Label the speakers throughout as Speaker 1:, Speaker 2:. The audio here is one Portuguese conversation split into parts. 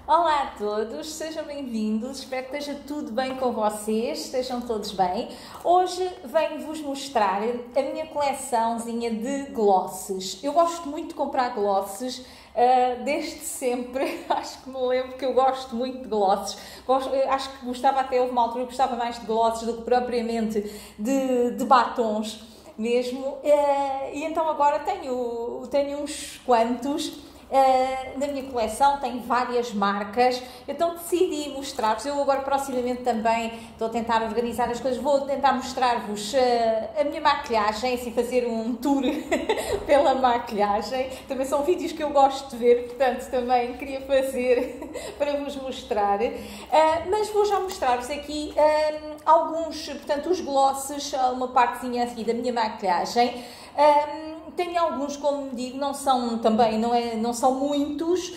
Speaker 1: Olá a todos, sejam bem-vindos, espero que esteja tudo bem com vocês, estejam todos bem. Hoje venho-vos mostrar a minha coleçãozinha de glosses. Eu gosto muito de comprar glosses, desde sempre, acho que me lembro que eu gosto muito de glosses. Acho que gostava até, houve uma altura que gostava mais de glosses do que propriamente de batons mesmo. E então agora tenho uns quantos. Na minha coleção tem várias marcas, então decidi mostrar-vos. Eu agora proximamente também estou a tentar organizar as coisas, vou tentar mostrar-vos a minha maquilhagem, assim fazer um tour pela maquilhagem. Também são vídeos que eu gosto de ver, portanto também queria fazer para vos mostrar, mas vou já mostrar-vos aqui alguns, portanto os glosses, uma partezinha aqui da minha maquilhagem. Tenho alguns, como digo, não são muitos,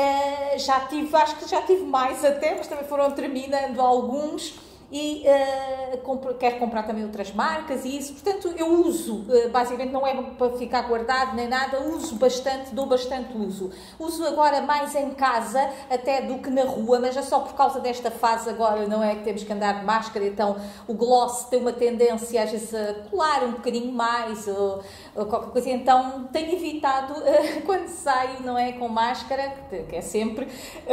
Speaker 1: acho que já tive mais até, mas também foram terminando alguns e quero comprar também outras marcas e isso, portanto eu uso, basicamente não é para ficar guardado nem nada, uso bastante, dou bastante uso. Uso agora mais em casa até do que na rua, mas é só por causa desta fase agora, não é que temos que andar de máscara, então o gloss tem uma tendência às vezes a colar um bocadinho mais ou qualquer coisa, então tenho evitado quando saio, não é, com máscara, que é sempre,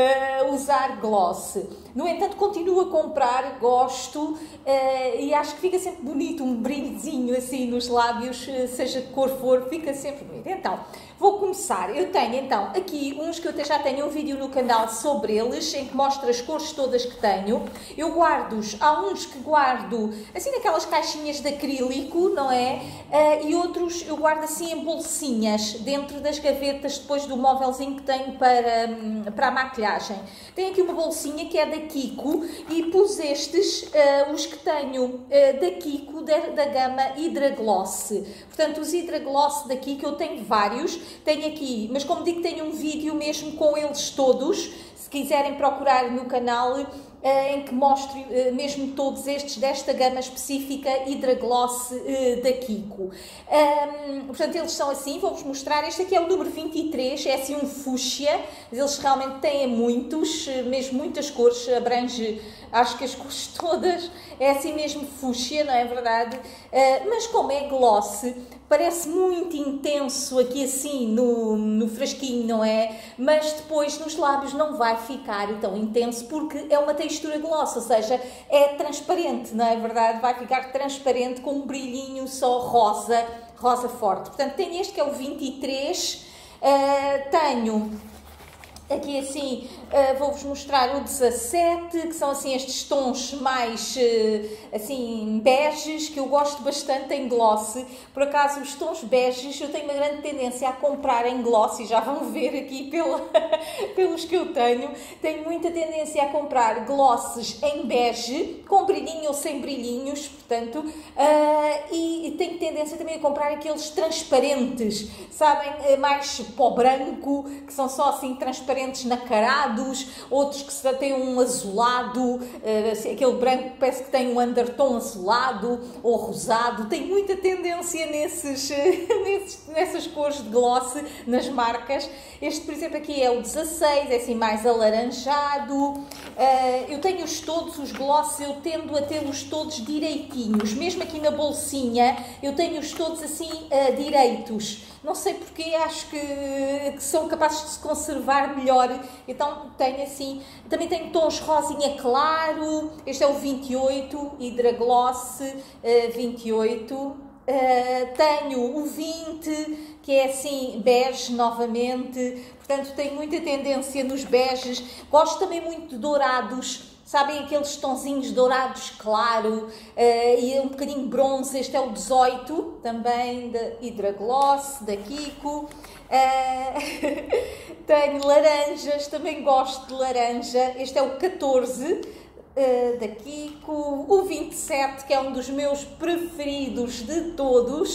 Speaker 1: usar gloss. No entanto, continuo a comprar, gosto, e acho que fica sempre bonito, um brilhozinho assim nos lábios, seja de cor for, fica sempre bonito. Então, vou começar. Eu tenho então aqui uns que eu já tenho um vídeo no canal sobre eles, em que mostro as cores todas que tenho. Eu guardo-os, há uns que guardo assim naquelas caixinhas de acrílico, não é? E outros eu guardo assim em bolsinhas, dentro das gavetas, depois do móvelzinho que tenho para a maquilhagem. Tenho aqui uma bolsinha que é da Kiko e pus estes, os que tenho da Kiko, da gama Hydra Gloss. Portanto, os Hydra Gloss da Kiko eu tenho vários, tenho aqui, mas como digo, tenho um vídeo mesmo com eles todos, se quiserem procurar no canal, em que mostro mesmo todos estes desta gama específica Hydra Gloss da Kiko. Portanto, eles são assim, vou-vos mostrar. Este aqui é o número 23, é assim um fúcsia, mas eles realmente têm muitos, mesmo muitas cores, abrange, acho que as cores todas, é assim mesmo fúcsia, não é verdade? Mas como é gloss, parece muito intenso aqui assim no frasquinho, não é? Mas depois nos lábios não vai ficar tão intenso porque é uma textura gloss, ou seja, é transparente, não é verdade? Vai ficar transparente com um brilhinho só rosa, rosa forte. Portanto, tenho este que é o 23, tenho aqui assim, vou-vos mostrar o 17, que são assim estes tons mais assim beges, que eu gosto bastante em gloss. Por acaso os tons beges eu tenho uma grande tendência a comprar em gloss, e já vão ver aqui pelos que eu tenho muita tendência a comprar glosses em bege, com brilhinho ou sem brilhinhos, portanto, e tenho tendência também a comprar aqueles transparentes, sabem, mais pó branco, que são só assim transparentes, nacarados, outros que têm um azulado, aquele branco que parece que tem um undertom azulado ou rosado. Tem muita tendência nessas cores de gloss, nas marcas. Este, por exemplo, aqui é o 16, é assim mais alaranjado. Eu tenho-os todos, os gloss, eu tendo a tê-los todos direitinhos, mesmo aqui na bolsinha, eu tenho-os todos assim direitos. Não sei porque, acho que são capazes de se conservar melhor, então tenho assim, também tenho tons rosinha claro, este é o 28, Hydra Gloss 28, tenho o 20, que é assim, bege novamente, portanto tenho muita tendência nos beges, gosto também muito de dourados. Sabem aqueles tonzinhos dourados claro e um bocadinho bronze. Este é o 18, também da Hydra Gloss, da Kiko. Tenho laranjas, também gosto de laranja. Este é o 14, da Kiko. O 27, que é um dos meus preferidos de todos.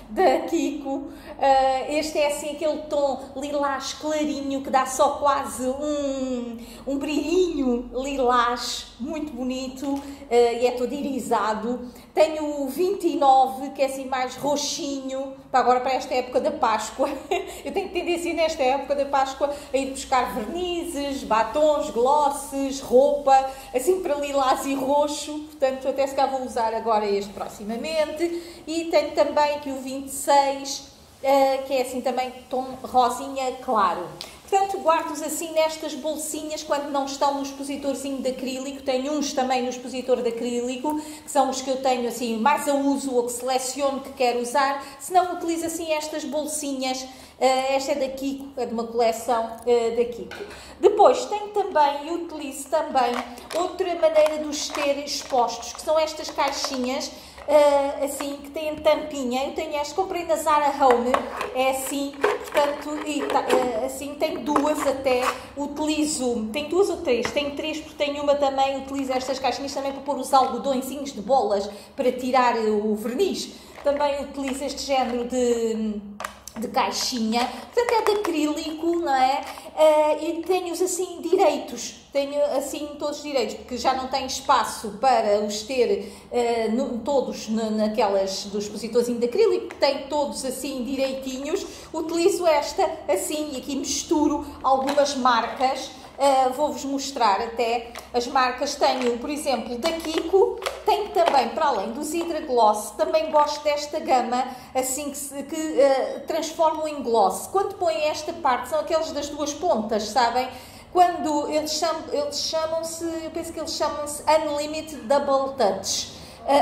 Speaker 1: da Kiko. Este é assim aquele tom lilás clarinho que dá só quase um brilhinho lilás, muito bonito, e é todo irisado. Tenho o 29, que é assim mais roxinho, agora para esta época da Páscoa. Eu tenho tendência nesta época da Páscoa a ir buscar vernizes, batons, glosses, roupa, assim para lilás e roxo, portanto até se cá vou usar agora este proximamente. E tenho também aqui o 26, que é assim também tom rosinha claro. Portanto, guardo-os assim nestas bolsinhas quando não estão no expositorzinho de acrílico. Tenho uns também no expositor de acrílico, que são os que eu tenho assim mais a uso ou que seleciono que quero usar. Se não, utilizo assim estas bolsinhas. Esta é da Kiko, é de uma coleção da Kiko. Depois tenho também e utilizo também outra maneira de os ter expostos, que são estas caixinhas. Assim, que têm tampinha. Eu tenho esta, comprei na Zara Home, é assim, portanto, assim, tenho duas até, utilizo, tenho duas ou três, tenho três porque tenho uma também, utilizo estas caixinhas também para pôr os algodõezinhos de bolas para tirar o verniz. Também utilizo este género de caixinha, portanto é de acrílico, não é? E tenho-os assim direitos, tenho assim todos direitos, porque já não tenho espaço para os ter todos naquelas dos expositores de acrílico, tenho todos assim direitinhos. Utilizo esta assim e aqui misturo algumas marcas. Vou-vos mostrar até as marcas. Tenho, por exemplo, da Kiko, tenho também, para além dos Hydra Gloss, também gosto desta gama, assim que transformam em gloss. Quando põem esta parte, são aqueles das duas pontas, sabem? Quando eles chamam-se, eu penso que eles chamam-se Unlimited Double Touch.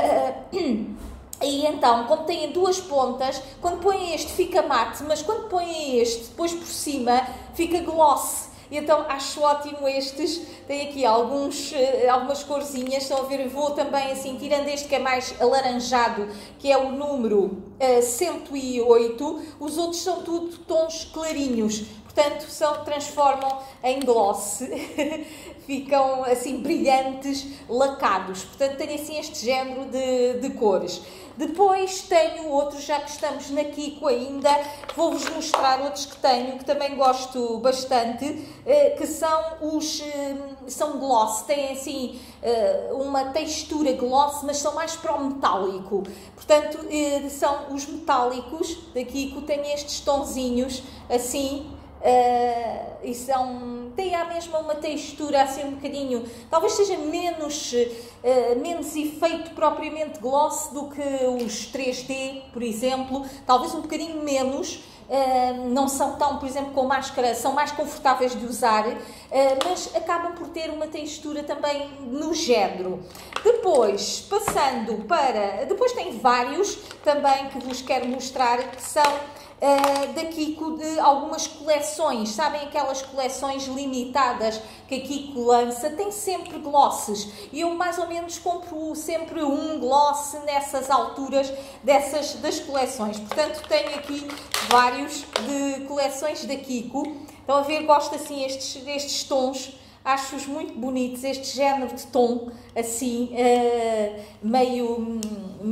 Speaker 1: E então, como têm duas pontas, quando põem este fica mate, mas quando põem este depois por cima, fica gloss. E então acho ótimo estes, tem aqui algumas corzinhas, estão a ver, eu vou também assim, tirando este que é mais alaranjado, que é o número 108, os outros são tudo tons clarinhos, portanto transformam em gloss, ficam assim brilhantes, lacados, portanto tenho assim este género de cores. Depois tenho outros, já que estamos na Kiko ainda, vou-vos mostrar outros que tenho, que também gosto bastante, que são gloss, têm assim uma textura gloss, mas são mais para o metálico. Portanto, são os metálicos da Kiko, têm estes tonzinhos assim, e têm a mesma uma textura assim um bocadinho, talvez seja menos efeito propriamente gloss do que os 3D, por exemplo, talvez um bocadinho menos. Não são tão, por exemplo, com máscara, são mais confortáveis de usar, mas acabam por ter uma textura também no género. Depois, depois tem vários também que vos quero mostrar, que são da Kiko, de algumas coleções, sabem aquelas coleções limitadas que a Kiko lança, tem sempre glosses, e eu mais ou menos compro sempre um gloss nessas alturas das coleções, portanto tenho aqui vários de coleções da Kiko. Estão a ver, gosto assim estes tons, acho-os muito bonitos, este género de tom, assim, meio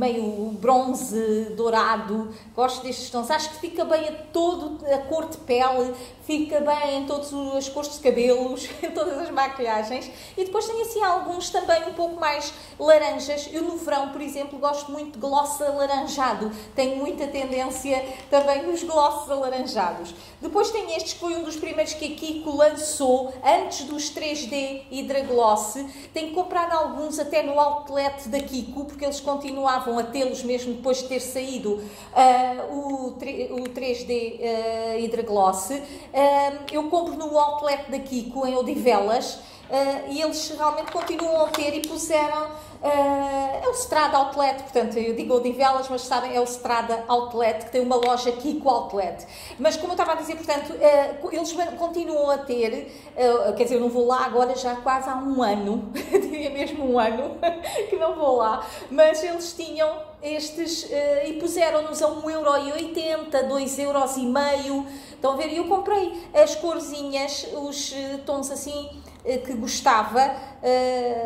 Speaker 1: bronze, dourado, gosto destes tons, acho que fica bem a cor de pele, fica bem em todas as cores de cabelos, em todas as maquilhagens. E depois tem assim alguns também um pouco mais laranjas. Eu no verão, por exemplo, gosto muito de gloss alaranjado, tenho muita tendência também nos glosses alaranjados. Depois tem estes, que foi um dos primeiros que a Kiko lançou, antes dos 3D Hydra Gloss. Tenho comprado alguns até no outlet da Kiko, porque eles continuavam a tê-los mesmo depois de ter saído o 3D Hydra Gloss. Eu compro no outlet da Kiko, em Odivelas, e eles realmente continuam a ter, e puseram é o Strada Outlet, portanto eu digo Odivelas, mas sabem, é o Strada Outlet, que tem uma loja Kiko Outlet. Mas como eu estava a dizer, portanto, eles continuam a ter, quer dizer, eu não vou lá agora já quase há um ano, diria mesmo um ano, que não vou lá, mas eles tinham estes e puseram-nos a 1,80€, 2,5€. Estão a ver? E eu comprei as corzinhas, os tons assim que gostava,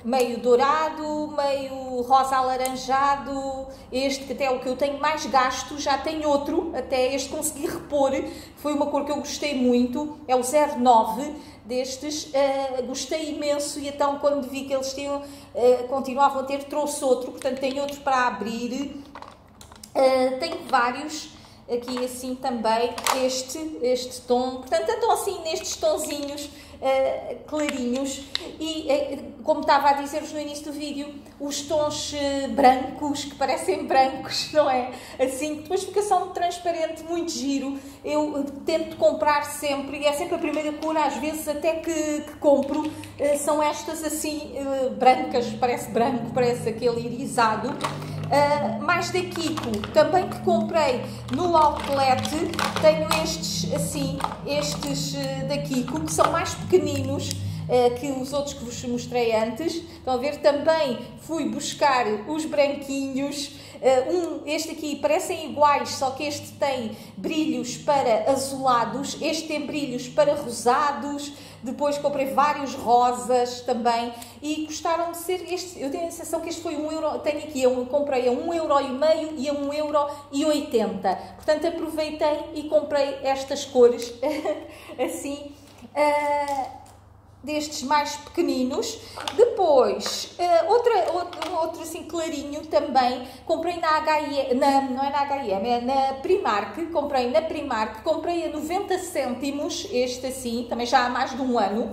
Speaker 1: meio dourado, meio rosa alaranjado. Este que até é o que eu tenho mais gasto, já tem outro, até este consegui repor, foi uma cor que eu gostei muito, é o 09 destes, gostei imenso e então quando vi que eles tinham, continuavam a ter, trouxe outro, portanto tem outro para abrir. Tenho vários aqui assim também, este tom, portanto andam assim nestes tonzinhos clarinhos e como estava a dizer-vos no início do vídeo, os tons brancos, que parecem brancos, não é? Assim, depois fica só um transparente muito giro. Eu tento comprar sempre, e é sempre a primeira cor, às vezes até que compro, são estas assim brancas, parece branco, parece aquele irisado. Mais da Kiko, também que comprei no outlet, tenho estes assim, estes da Kiko, que são mais pequeninos que os outros que vos mostrei antes. Estão a ver? Também fui buscar os branquinhos. Este aqui parecem iguais, só que este tem brilhos para azulados, este tem brilhos para rosados. Depois comprei vários rosas também e gostaram de ser este. Eu tenho a sensação que este foi €1. Tenho aqui, eu comprei a €1,50 e a €1,80. Portanto, aproveitei e comprei estas cores assim. Destes mais pequeninos. Depois, outro assim clarinho também, comprei na H&M, não é na H&M, é na Primark, comprei na Primark, comprei a 90 cêntimos, este assim, também já há mais de um ano,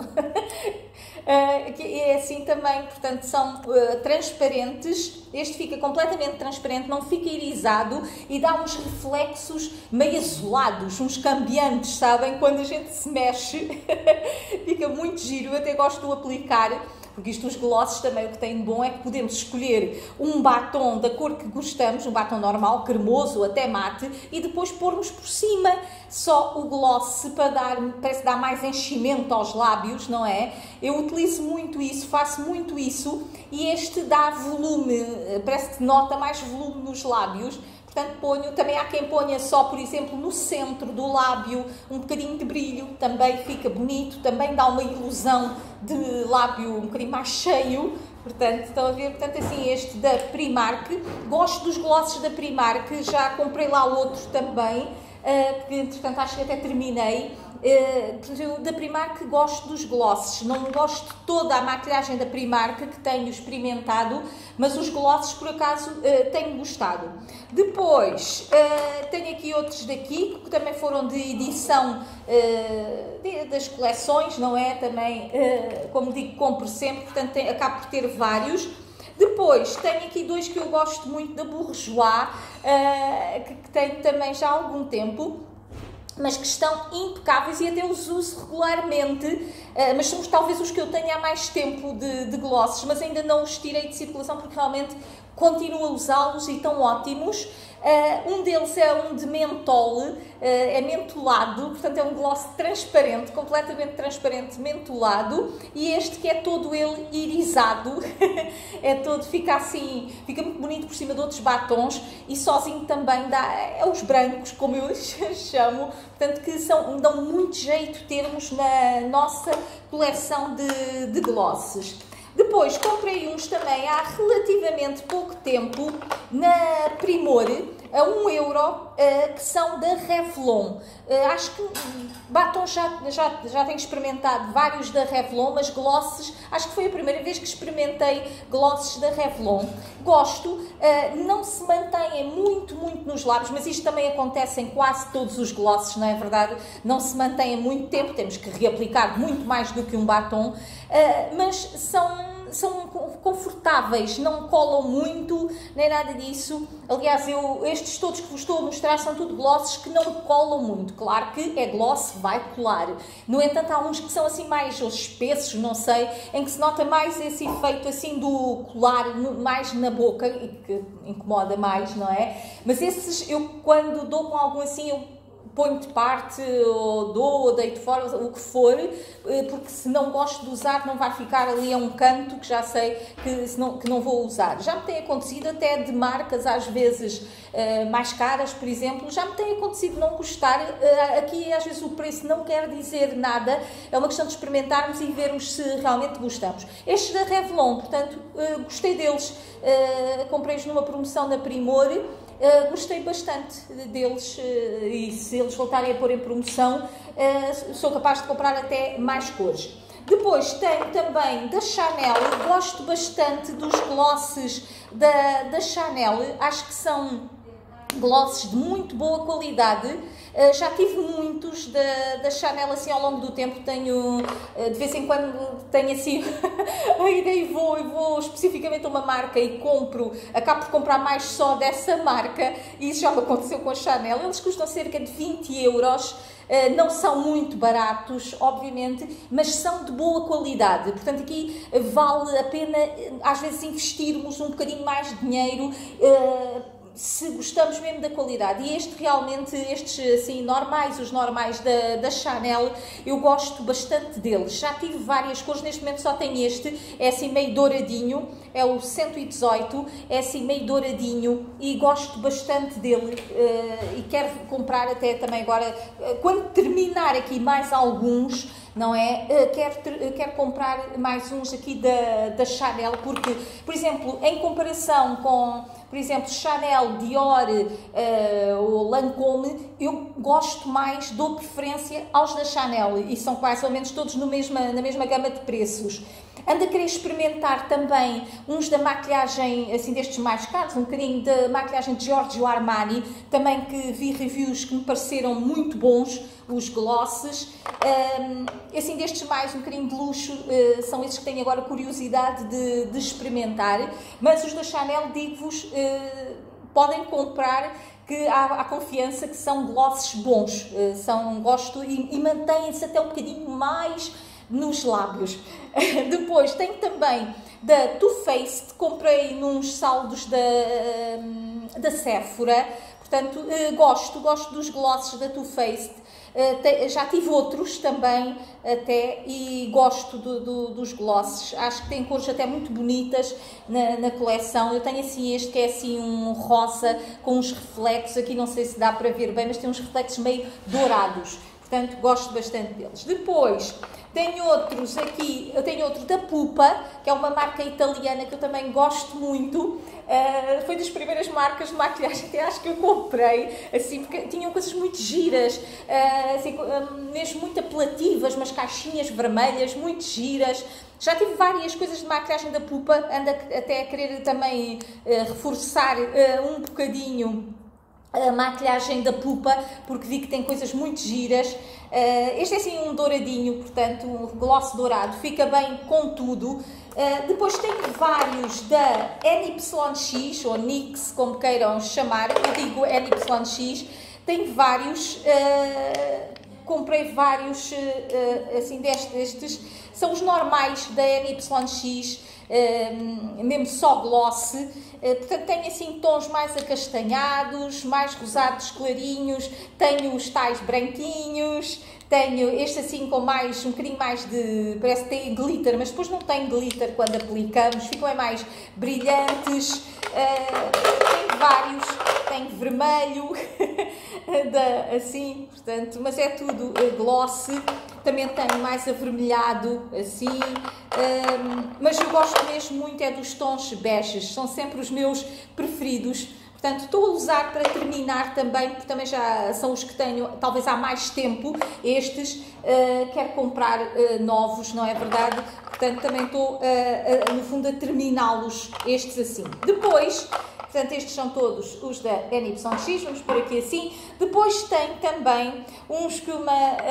Speaker 1: é assim também, portanto são transparentes, este fica completamente transparente, não fica irisado e dá uns reflexos meio azulados, uns cambiantes, sabem? Quando a gente se mexe, fica muito giro, eu até gosto de o aplicar, porque isto, os glosses também o que tem de bom é que podemos escolher um batom da cor que gostamos, um batom normal, cremoso, até mate, e depois pormos por cima só o gloss para dar, parece dar mais enchimento aos lábios, não é? Eu utilizo muito isso, faço muito isso, e este dá volume, parece que nota mais volume nos lábios. Portanto, ponho, também há quem ponha só, por exemplo, no centro do lábio, um bocadinho de brilho, também fica bonito, também dá uma ilusão de lábio um bocadinho mais cheio. Portanto, estão a ver? Portanto, assim, este da Primark. Gosto dos glosses da Primark, já comprei lá outro também, que entretanto acho que até terminei. Eu da Primark gosto dos glosses, não gosto de toda a maquilhagem da Primark que tenho experimentado, mas os glosses por acaso tenho gostado. Depois tenho aqui outros daqui que também foram de edição das coleções, não é? Também, como digo, compro sempre, portanto acabo por ter vários. Depois tenho aqui dois que eu gosto muito da Bourjois, que tenho também já há algum tempo, mas que estão impecáveis e até os uso regularmente, mas são talvez os que eu tenho há mais tempo de glosses, mas ainda não os tirei de circulação porque realmente continuo a usá-los e estão ótimos. Um deles é um de mentol, é mentolado, portanto é um gloss transparente, completamente transparente, mentolado, e este que é todo ele irisado, é todo, fica assim, fica muito bonito por cima de outros batons e sozinho também dá, os brancos, como eu os chamo, portanto que dão muito jeito termos na nossa coleção de glosses. Depois comprei uns também há relativamente pouco tempo na Primor, a €1, que são da Revlon. Acho que batons já tenho experimentado vários da Revlon, mas glosses, acho que foi a primeira vez que experimentei glosses da Revlon. Gosto, não se mantêm muito nos lábios, mas isto também acontece em quase todos os glosses, não é verdade? Não se mantêm muito tempo, temos que reaplicar muito mais do que um batom, mas são confortáveis, não colam muito, nem nada disso. Aliás, estes todos que vos estou a mostrar são tudo glosses que não colam muito. Claro que é gloss, vai colar. No entanto, há uns que são assim mais espessos, não sei, em que se nota mais esse efeito assim do colar mais na boca e que incomoda mais, não é? Mas esses, eu quando dou com algum assim, eu ponho de parte, ou dou, ou deito fora, o que for, porque se não gosto de usar, não vai ficar ali a um canto que já sei que não vou usar. Já me tem acontecido até de marcas, às vezes, mais caras, por exemplo, já me tem acontecido não gostar. Aqui, às vezes, o preço não quer dizer nada, é uma questão de experimentarmos e vermos se realmente gostamos. Estes da Revlon, portanto, gostei deles, comprei-os numa promoção na Primor. Gostei bastante deles e se eles voltarem a pôr em promoção, sou capaz de comprar até mais cores. Depois tenho também da Chanel, gosto bastante dos glosses da Chanel, acho que são glosses de muito boa qualidade. Já tive muitos da Chanel assim ao longo do tempo, tenho, de vez em quando tenho assim a ideia e vou especificamente a uma marca e acabo por comprar mais só dessa marca, e isso já me aconteceu com a Chanel. Eles custam cerca de 20 euros, não são muito baratos, obviamente, mas são de boa qualidade, portanto aqui vale a pena às vezes investirmos um bocadinho mais de dinheiro, se gostamos mesmo da qualidade. E estes assim normais, os normais da Chanel, eu gosto bastante deles. Já tive várias cores, neste momento só tenho este, é assim meio douradinho, é o 118, é assim meio douradinho e gosto bastante dele, e quero comprar até também agora, quando terminar aqui mais alguns, não é? Quero comprar mais uns aqui da Chanel, porque, por exemplo, em comparação com, por exemplo, Chanel, Dior ou Lancôme, eu gosto mais, dou preferência aos da Chanel, e são mais ou menos todos na mesma gama de preços. Ando a querer experimentar também uns da maquilhagem, assim, destes mais caros, um bocadinho da maquilhagem de Giorgio Armani, também que vi reviews que me pareceram muito bons, os glosses. Assim, destes mais, um bocadinho de luxo, são esses que tenho agora curiosidade de experimentar, mas os da Chanel, digo-vos, podem comprar, que há confiança que são glosses bons, gosto e mantêm-se até um bocadinho mais nos lábios. Depois tenho também da Too Faced, comprei nos saldos da Sephora, portanto gosto dos glosses da Too Faced. Já tive outros também até e gosto dos glosses, acho que tem cores até muito bonitas na coleção. Eu tenho assim este que é assim um rosa com uns reflexos, aqui não sei se dá para ver bem, mas tem uns reflexos meio dourados, portanto gosto bastante deles. Depois tenho outros aqui, eu tenho outro da Pupa, que é uma marca italiana que eu também gosto muito. Foi das primeiras marcas de maquilhagem até acho que eu comprei, assim, porque tinham coisas muito giras, assim, mesmo muito apelativas, umas caixinhas vermelhas muito giras. Já tive várias coisas de maquilhagem da Pupa, ando até a querer também reforçar um bocadinho a maquilhagem da Pupa, porque vi que tem coisas muito giras. Este é assim um douradinho, portanto um gloss dourado, fica bem com tudo. Depois tenho vários da NYX, ou NYX, como queiram chamar, eu digo NYX, tenho vários, comprei vários assim destes, são os normais da NYX, mesmo só gloss. Portanto tenho assim tons mais acastanhados, mais rosados clarinhos, tenho os tais branquinhos, tenho este assim com mais, um bocadinho mais de, parece que tem glitter, mas depois não tem glitter quando aplicamos, ficam mais brilhantes. Tenho vários, tenho vermelho, assim, portanto, mas é tudo gloss. Também tenho mais avermelhado, assim, mas eu gosto mesmo muito é dos tons beges, são sempre os meus preferidos. Portanto, estou a usar para terminar também, porque também já são os que tenho, talvez há mais tempo, estes, quero comprar novos, não é verdade? Portanto, também estou, no fundo, a terminá-los, estes assim. Depois, portanto, estes são todos os da NYX, vamos por aqui assim. Depois tem também uns que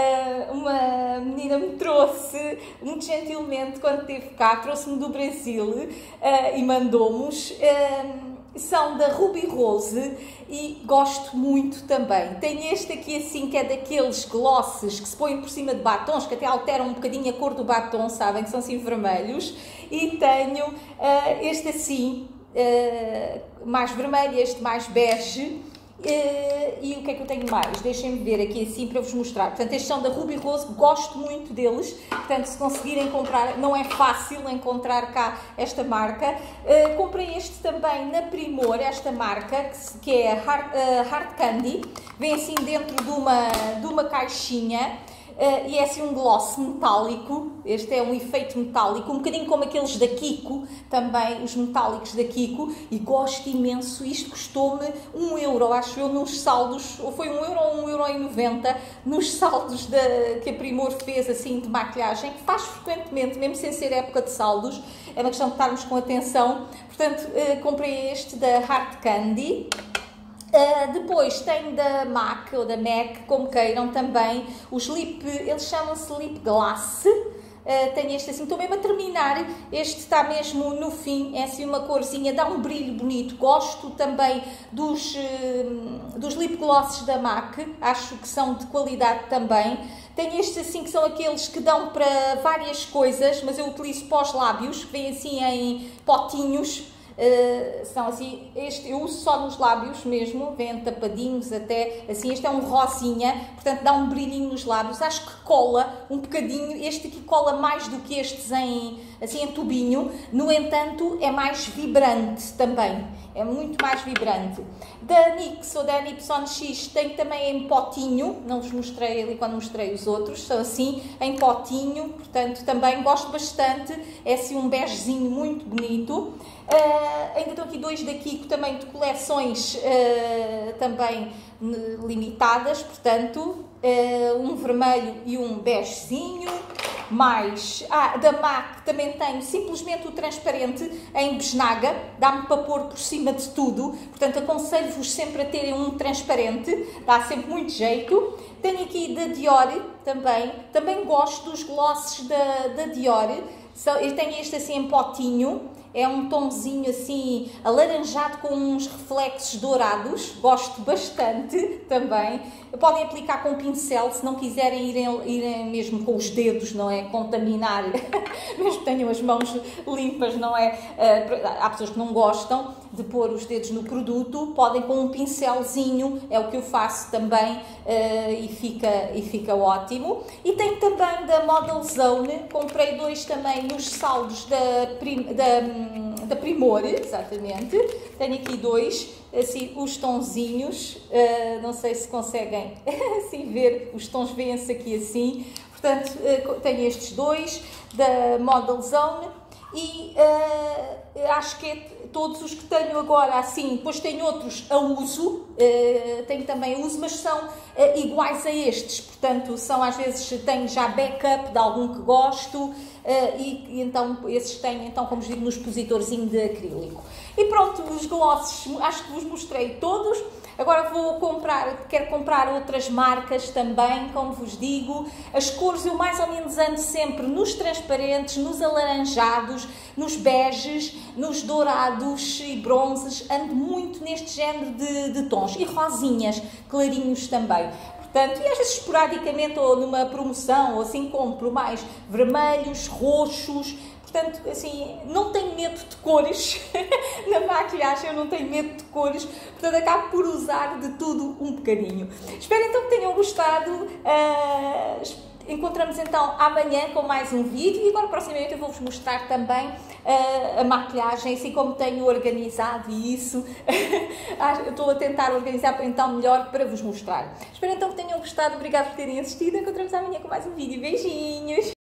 Speaker 1: uma menina me trouxe, muito gentilmente, quando esteve cá, trouxe-me do Brasil e mandou-nos. São da Ruby Rose e gosto muito também. Tenho este aqui assim, que é daqueles glosses que se põem por cima de batons, que até alteram um bocadinho a cor do batom, sabem, que são assim vermelhos. E tenho este assim, mais vermelho, este mais bege. E o que é que eu tenho mais? Deixem-me ver aqui assim para vos mostrar. Portanto, estes são da Ruby Rose, gosto muito deles. Portanto, se conseguirem comprar, não é fácil encontrar cá esta marca. Comprei este também na Primor, esta marca, que é Hard Candy. Vem assim dentro de uma caixinha. E é assim um gloss metálico, este é um efeito metálico, um bocadinho como aqueles da Kiko, também os metálicos da Kiko, e gosto imenso. Isto custou-me 1 euro, acho eu, nos saldos, ou foi 1 euro ou 1,90 € nos saldos que a Primor fez assim de maquilhagem, que faz frequentemente, mesmo sem ser época de saldos, é uma questão de estarmos com atenção. Portanto, comprei este da Hard Candy. Depois tem da MAC ou da MAC, como queiram também, os eles chamam-se Lip Glass. Tenho este assim, estou mesmo a terminar, este está mesmo no fim, é assim uma corzinha, dá um brilho bonito. Gosto também dos lip glosses da MAC, acho que são de qualidade também. Tenho estes assim que são aqueles que dão para várias coisas, mas eu utilizo para os lábios, que vêm assim em potinhos. São assim, este eu uso só nos lábios mesmo, vêm tapadinhos até, assim, este é um rosinha, portanto dá um brilhinho nos lábios, acho que cola um bocadinho, este aqui cola mais do que estes assim em tubinho, no entanto é mais vibrante também, é muito mais vibrante. Da NYX ou da NYX On X tem também em potinho, não vos mostrei ali quando mostrei os outros, são assim em potinho, portanto também gosto bastante, é assim um begezinho muito bonito. Ainda estão aqui dois da Kiko também de coleções também limitadas, portanto um vermelho e um begezinho. Mais da MAC também tenho simplesmente o transparente em besnaga, dá-me para pôr por cima de tudo, portanto aconselho-vos sempre a terem um transparente, dá sempre muito jeito. Tenho aqui da Dior também gosto dos glosses da Dior. Eu tenho este assim em potinho, é um tomzinho assim alaranjado com uns reflexos dourados, gosto bastante também. Podem aplicar com pincel, se não quiserem irem mesmo com os dedos, não é? Contaminar, mesmo que tenham as mãos limpas, não é? Há pessoas que não gostam de pôr os dedos no produto, podem com um pincelzinho, é o que eu faço também, e fica ótimo. E tenho também da Model Zone, comprei dois também nos saldos da Primor, exatamente. Tenho aqui dois, assim, os tonzinhos, não sei se conseguem assim ver, os tons vêm-se aqui assim. Portanto, tenho estes dois da Model Zone e acho que é todos os que tenho agora assim. Depois tenho outros a uso, tenho também a uso, mas são iguais a estes, portanto são, às vezes tenho já backup de algum que gosto, e então esses tenho, então, como vos digo, no expositorzinho de acrílico. E pronto, os glosses acho que vos mostrei todos. Agora quero comprar outras marcas também, como vos digo. As cores eu mais ou menos ando sempre nos transparentes, nos alaranjados, nos beges, nos dourados e bronzes. Ando muito neste género de tons. E rosinhas, clarinhos também. Portanto, e às vezes esporadicamente ou numa promoção ou assim compro mais vermelhos, roxos. Portanto, assim, não tenho medo de cores, na maquilhagem eu não tenho medo de cores, portanto acabo por usar de tudo um bocadinho. Espero então que tenham gostado, encontramos então amanhã com mais um vídeo e agora proximamente eu vou-vos mostrar também a maquilhagem, assim como tenho organizado e isso, estou a tentar organizar então melhor para vos mostrar. Espero então que tenham gostado, obrigado por terem assistido, encontramos amanhã com mais um vídeo, beijinhos!